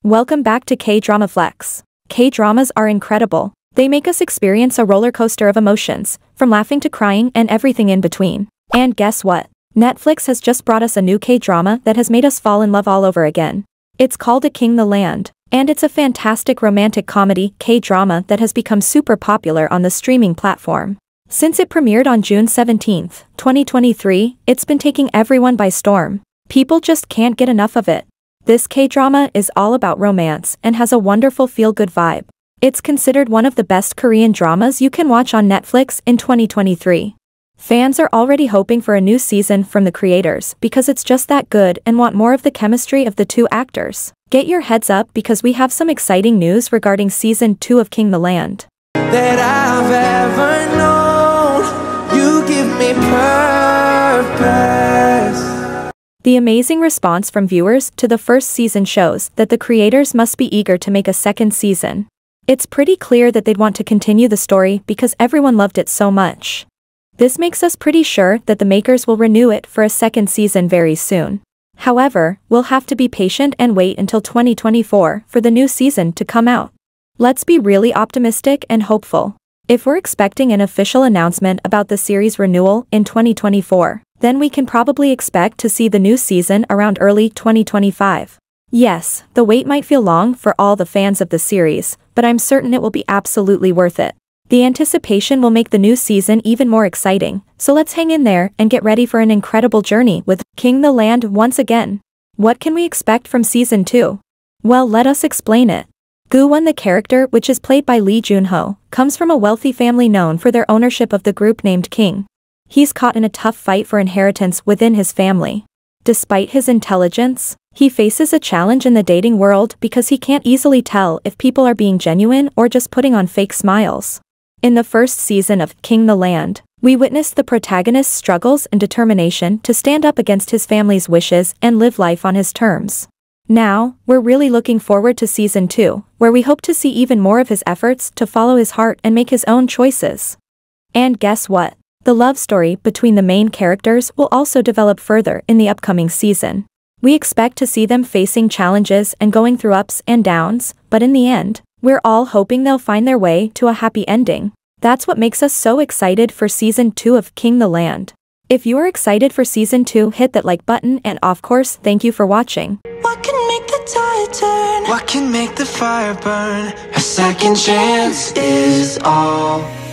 Welcome back to K-Drama Flex. K-dramas are incredible. They make us experience a roller coaster of emotions, from laughing to crying and everything in between. And guess what? Netflix has just brought us a new K-drama that has made us fall in love all over again. It's called A King the Land, and it's a fantastic romantic comedy K-drama that has become super popular on the streaming platform. Since it premiered on June 17, 2023, it's been taking everyone by storm. People just can't get enough of it. This K-drama is all about romance and has a wonderful feel-good vibe. It's considered one of the best Korean dramas you can watch on Netflix in 2023. Fans are already hoping for a new season from the creators because it's just that good and want more of the chemistry of the two actors. Get your heads up because we have some exciting news regarding Season 2 of King the Land. That I've ever known, you give me purpose. The amazing response from viewers to the first season shows that the creators must be eager to make a second season. It's pretty clear that they'd want to continue the story because everyone loved it so much. This makes us pretty sure that the makers will renew it for a second season very soon. However, we'll have to be patient and wait until 2024 for the new season to come out. Let's be really optimistic and hopeful. If we're expecting an official announcement about the series renewal in 2024, then we can probably expect to see the new season around early 2025. Yes, the wait might feel long for all the fans of the series, but I'm certain it will be absolutely worth it. The anticipation will make the new season even more exciting, so let's hang in there and get ready for an incredible journey with King the Land once again. What can we expect from Season 2? Well, let us explain it. Gu-won, the character, which is played by Junho, comes from a wealthy family known for their ownership of the group named King. He's caught in a tough fight for inheritance within his family. Despite his intelligence, he faces a challenge in the dating world because he can't easily tell if people are being genuine or just putting on fake smiles. In the first season of King the Land, we witnessed the protagonist's struggles and determination to stand up against his family's wishes and live life on his terms. Now, we're really looking forward to Season 2, where we hope to see even more of his efforts to follow his heart and make his own choices. And guess what? The love story between the main characters will also develop further in the upcoming season. We expect to see them facing challenges and going through ups and downs, but in the end, we're all hoping they'll find their way to a happy ending. That's what makes us so excited for Season 2 of King the Land. If you are excited for Season 2, hit that like button, and of course, thank you for watching. What can make the tide turn? What can make the fire burn? A second chance is all